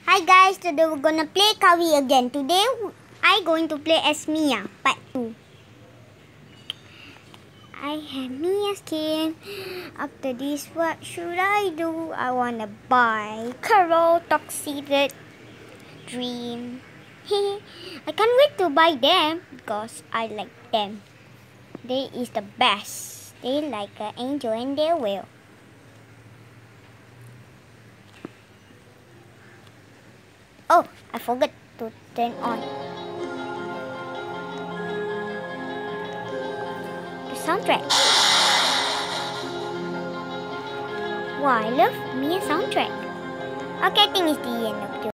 Hi guys, today we're gonna play Cowy again. Today I'm going to play as Mia, part 2. I have Mia's skin. After this, what should I do? I wanna buy Carol Toxicated Dream. I can't wait to buy them because I like them. They is the best. They like an angel and they will. Oh, I forgot to turn on the soundtrack. Wow, I love Mia soundtrack. Okay, I think it's the end of the